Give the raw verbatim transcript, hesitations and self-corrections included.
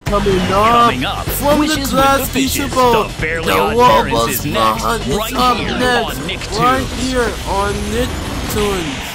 coming up, Coming up, from the Wishes Class with the Feature Fishes, Bowl. the Fairly The Odd Parents is RoboSplaat next, is right up here next, on Nicktoons. right here on Nicktoons.